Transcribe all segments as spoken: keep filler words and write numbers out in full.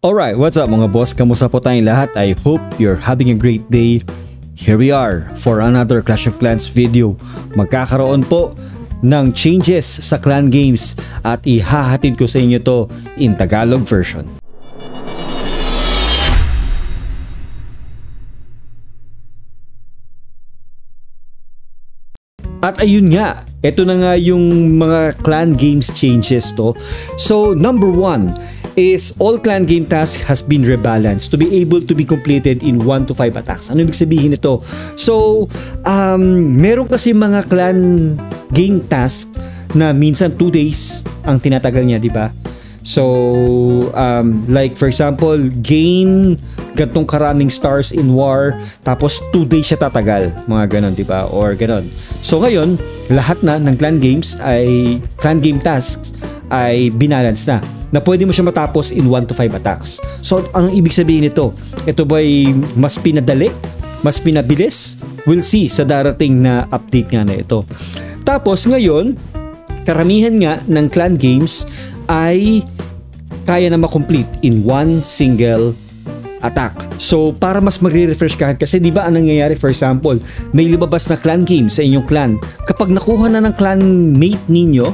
Alright, what's up mga boss? Kamusta po tayong lahat? I hope you're having a great day. Here we are for another Clash of Clans video. Magkakaroon po ng changes sa clan games at ihahatid ko sa inyo to in Tagalog version. At ayun nga, ito na nga yung mga clan games changes to. So number one is all clan game task has been rebalanced to be able to be completed in one to five attacks. Ano ibig sabihin nito? So um, meron kasi mga clan game task na minsan two days ang tinatagal niya, di ba? So um, like for example, gain gantong karaming stars in war, tapos two days siya tatagal, mga ganon, di ba? Or ganon. So ngayon, lahat na ng clan games ay clan game tasks ay binalance na, na pwede mo siya matapos in one to five attacks. So anong ibig sabihin nito? Ito ba'y mas pinadali? Mas pinabilis? We'll see sa darating na update nga na ito. Tapos ngayon, karamihan nga ng clan games ay kaya na makomplete in one single attack. So para mas magre-refresh ka, kasi di ba ang nangyayari, for example, may lumabas na clan game sa inyong clan, kapag nakuha na ng clan mate ninyo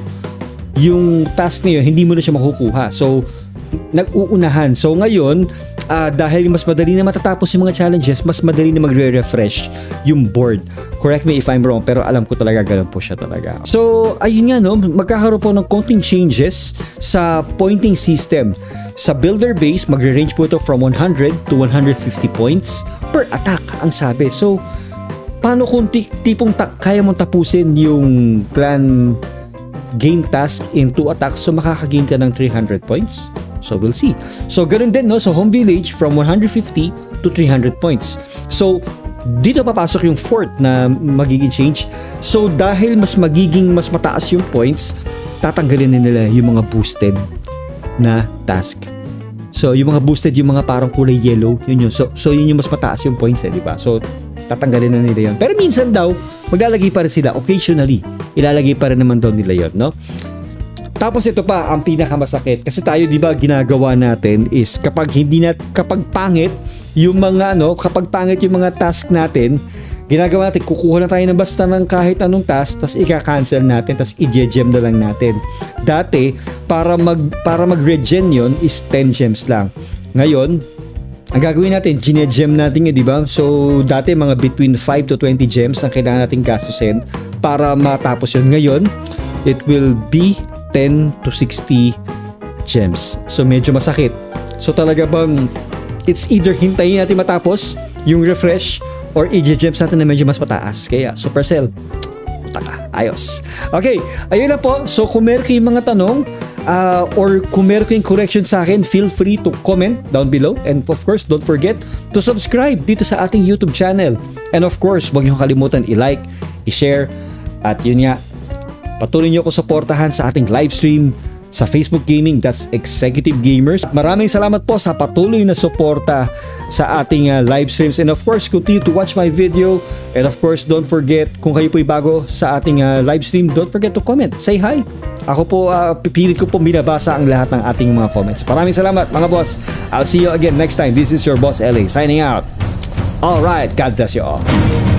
yung task niyo, hindi mo na siya makukuha. So nag-uunahan. So ngayon, uh, dahil mas madali na matatapos yung mga challenges, mas madali na magre-refresh yung board. Correct me if I'm wrong, pero alam ko talaga ganun po siya talaga. So ayun nga, no, magkakaroon po ng konting changes sa pointing system. Sa builder base, magre-range po ito from one hundred to one hundred fifty points per attack, ang sabi. So paano kung tipong kaya mong tapusin yung clan game task in two attacks, so makakagain ka ng three hundred points? So we'll see. So ganun din, no, so home village from one hundred fifty to three hundred points. So dito papasok yung fourth na magiging change. So dahil mas magiging mas mataas yung points, tatanggalin na nila yung mga boosted na task. So yung mga boosted, yung mga parang kulay yellow, yun yun. So, so yun yung mas mataas yung points, eh, di ba? So tatanggalin na nila yun. Pero minsan daw, maglalagay pa rin sila. Occasionally, ilalagay pa rin naman daw nila yun, no? Tapos ito pa, ang pinakamasakit. Kasi tayo, di ba, ginagawa natin is kapag hindi na, kapag pangit yung mga, ano, kapag pangit yung mga task natin, ginagawa natin, kukuha na tayo ng basta ng kahit anong task, tapos i-cancel natin, tapos i-gem na lang natin. Dati, para mag para mag-regen yun is ten gems lang. Ngayon, ang gagawin natin, gine-gem natin yun, di ba? So, dati mga between five to twenty gems ang kailangan natin gastusin para matapos yun. Ngayon, it will be ten to sixty gems. So, medyo masakit. So, talaga bang it's either hintayin natin matapos yung refresh or i-gems natin na medyo mas mataas. Kaya Supercell, taka, ayos. Okay, ayun na po. So kung meron kayong mga tanong uh, or kung meron kayong correction sa akin, feel free to comment down below. And of course, don't forget to subscribe dito sa ating YouTube channel. And of course, huwag niyo kalimutan i-like, i-share, at yun nga, patuloy niyo ko suportahan sa ating live stream sa Facebook Gaming, that's Executive Gamers. Maraming salamat po sa patuloy na suporta sa ating uh, live streams, and of course continue to watch my video, and of course don't forget, kung kayo po'y bago sa ating uh, live stream, don't forget to comment, say hi. Ako po, uh, pipilit ko po binabasa ang lahat ng ating mga comments. Maraming salamat mga boss. I'll see you again next time. This is your boss L A signing out. Alright, God bless you all.